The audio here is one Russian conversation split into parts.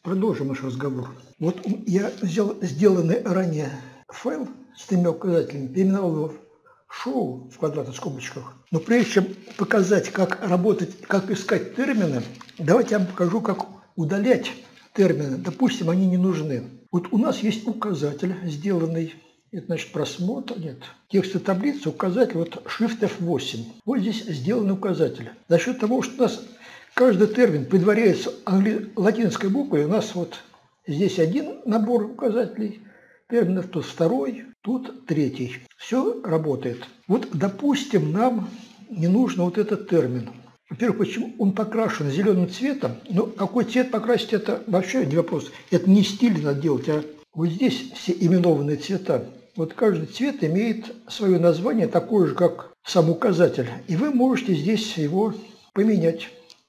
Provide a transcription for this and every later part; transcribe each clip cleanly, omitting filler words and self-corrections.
Продолжим наш разговор. Вот я взял сделанный ранее файл с тремя указателями, переименовал его в шоу в квадратных скобочках. Но прежде чем показать, как работать, как искать термины, давайте я вам покажу, как удалять термины. Допустим, они не нужны. Вот у нас есть указатель, сделанный, это значит просмотр, нет, текстовая таблица, указатель, вот Shift F8. Вот здесь сделанный указатель. За счет того, что у нас каждый термин предваряется латинской буквой, у нас вот здесь один набор указателей терминов, тут второй, тут третий. Все работает. Вот, допустим, нам не нужно вот этот термин. Во-первых, почему он покрашен зеленым цветом? Ну, какой цвет покрасить, это вообще не вопрос. Это не стиль надо делать, а вот здесь все именованные цвета. Вот каждый цвет имеет свое название, такое же, как сам указатель. И вы можете здесь его поменять.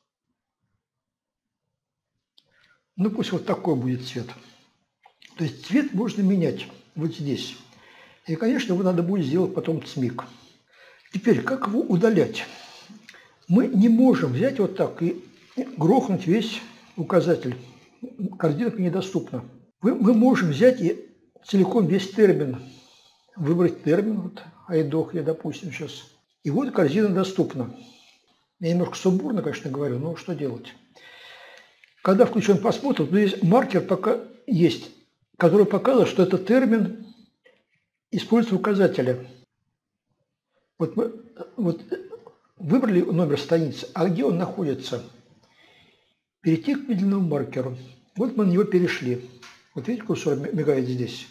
Ну, пусть вот такой будет цвет. То есть цвет можно менять вот здесь. И, конечно, его надо будет сделать потом цмик. Теперь, как его удалять? Мы не можем взять вот так и грохнуть весь указатель. Картинка недоступна. Мы можем взять и целиком весь термин, выбрать термин, вот, айдохли, допустим, сейчас. И вот корзина доступна. Я немножко сумбурно, конечно, говорю, но что делать? Когда включен просмотр, то здесь маркер пока есть, который показывает, что этот термин используется указателя. Вот мы выбрали номер страницы, а где он находится? Перейти к медленному маркеру. Вот мы на него перешли. Вот видите, курсор мигает здесь.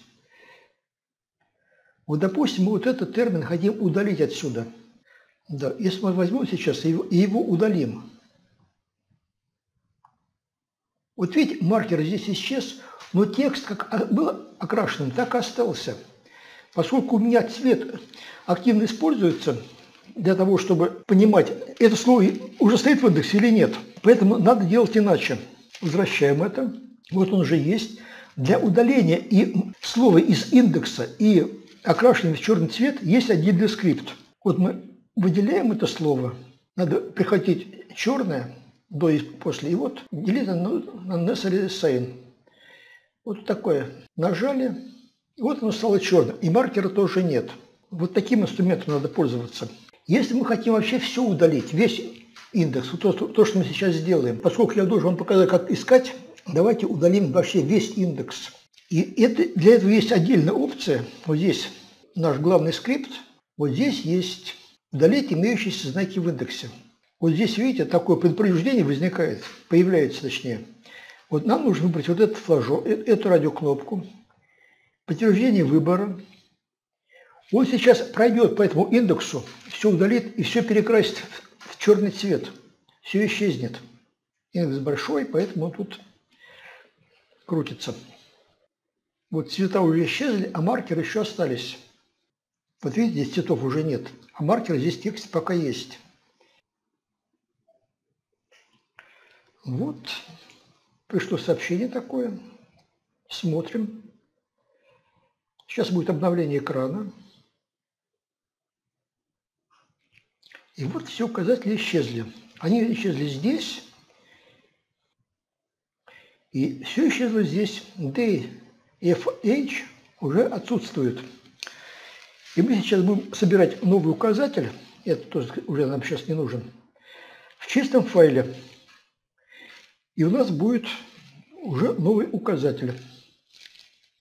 Вот, допустим, мы вот этот термин хотим удалить отсюда. Да, если мы возьмем сейчас и его удалим. Вот видите, маркер здесь исчез, но текст как был окрашенным, так и остался. Поскольку у меня цвет активно используется для того, чтобы понимать, это слово уже стоит в индексе или нет. Поэтому надо делать иначе. Возвращаем это. Вот он уже есть. Для удаления и слова из индекса, и окрашенного в черный цвет есть отдельный скрипт. Вот мы выделяем это слово. Надо прихватить черное до и после. И вот делить на necessary sign. Вот такое. Нажали. И вот оно стало черным. И маркера тоже нет. Вот таким инструментом надо пользоваться. Если мы хотим вообще все удалить, весь индекс, то, что мы сейчас сделаем, поскольку я должен вам показать, как искать, давайте удалим вообще весь индекс. И для этого есть отдельная опция. Вот здесь наш главный скрипт. Вот здесь есть удалить имеющиеся знаки в индексе. Вот здесь, видите, такое предупреждение возникает, появляется точнее. Вот нам нужно выбрать вот этот флажок, эту радиокнопку, подтверждение выбора. Он сейчас пройдет по этому индексу, все удалит и все перекрасит в черный цвет. Все исчезнет. Индекс большой, поэтому он тут крутится. Вот цвета уже исчезли, а маркеры еще остались. Вот видите, здесь цветов уже нет, а маркеры здесь в тексте пока есть. Вот, пришло сообщение такое. Смотрим. Сейчас будет обновление экрана. И вот все указатели исчезли. Они исчезли здесь. И все исчезло здесь. D, F, H уже отсутствует. И мы сейчас будем собирать новый указатель. Это тоже уже нам сейчас не нужен. В чистом файле. И у нас будет уже новый указатель.